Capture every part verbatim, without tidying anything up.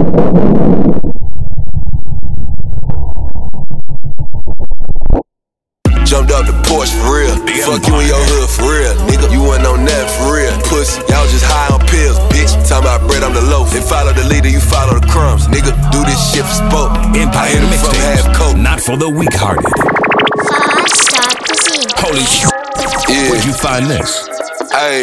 Jumped up the porch for real. The Fuck Empire. You in your hood for real, nigga. You wasn't on that for real. Pussy, y'all just high on pills, bitch. Talking about bread, I'm the loaf. They follow the leader, you follow the crumbs, nigga. Do this shit for sport. Empire mixtapes, not for the weak-hearted. Five Star Cuisine. Holy shit. Yeah. Where'd you find this? Hey.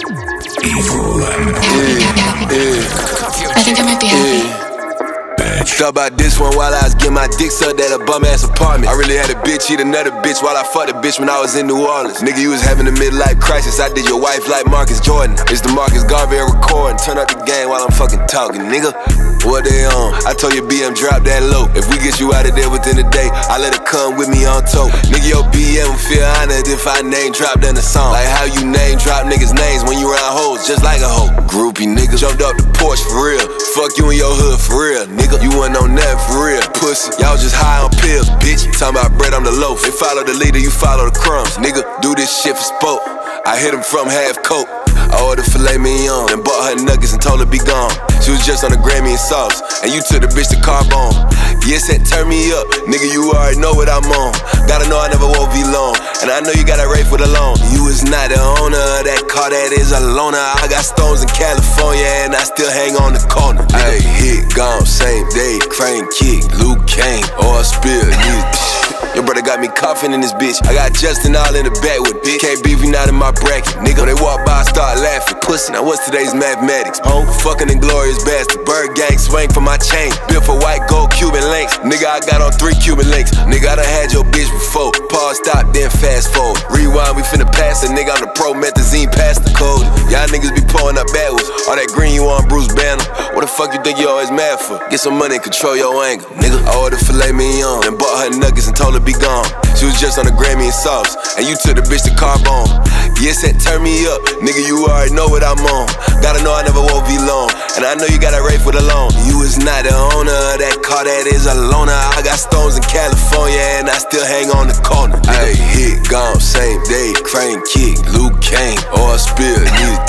Evil Empire. Yeah, yeah. I think I might be happy. Yeah. Thought about this one while I was getting my dick sucked at a bum-ass apartment. I really had a bitch eat another bitch while I fucked a bitch when I was in New Orleans. Nigga, you was having a midlife crisis. I did your wife like Marcus Jordan. It's the Marcus Garvey recording. Turn up the game while I'm fucking talking, nigga. What they on? I told you B M drop that low. If we get you out of there within a day, I let her come with me on tour. Nigga, your B M feel honored if I name dropped in the song. Like how you name drop niggas' names when you around hoes, just like a hoe. Groupie nigga, jumped up the porch for real. Fuck you in your hood for real, nigga. You wasn't on that for real. Pussy, y'all just high on pills, bitch. Talking about bread, I'm the loaf. They follow the leader, you follow the crumbs, nigga. Do this shit for sport. I hit him from half coat. I ordered filet mignon and bought her nuggets and told her be gone. She was just on the Grammy and sauce, and you took the bitch to Carbone. Yes, that turn me up, nigga, you already know what I'm on. Gotta know I never won't be long, and I know you got a rate for the loan. You is not the owner of that car, that is a loaner. I got stones in California, and I still hang on the corner. Ayy, hit, gone, same day, crane kick, Luke Kane, or spill, your brother got me coughing in this bitch. I got Justin all in the back with bitch. Can't beef, you not in my bracket. Nigga, when they walk by, I start laughing. Pussy, now what's today's mathematics? Oh, fucking inglorious bastard. Bird gang swing for my chain. Built for white gold Cuban links. Nigga, I got on three Cuban links. Nigga, I done had your bitch before. Pause, stop, then fast forward. Rewind, we finna pass it. Nigga, I'm the promethazine past the code. Y'all niggas be pulling up backwards. All that green you on Bruce Banner. What the fuck you think you always mad for? Get some money and control your anger, nigga. I ordered filet mignon and bought her nuggets and told her be gone. She was just on the Grammy and sauce, and you took the bitch to Carbone. Yes, that turn me up, nigga, you already know what I'm on. Gotta know I never won't be long, and I know you got a rate for the loan. You is not the owner of that car, that is a loaner. I got stones in California, and I still hang on the corner. Ayy, hit, gone, same day, crane kick, Luke Kane, or spill,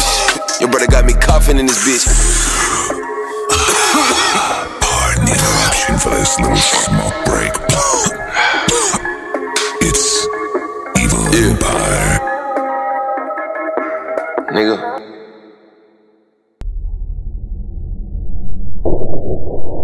your brother got me coughing in this bitch. Pardon the interruption for this little smoke break. It's Evil Yeah. Empire. Nigga.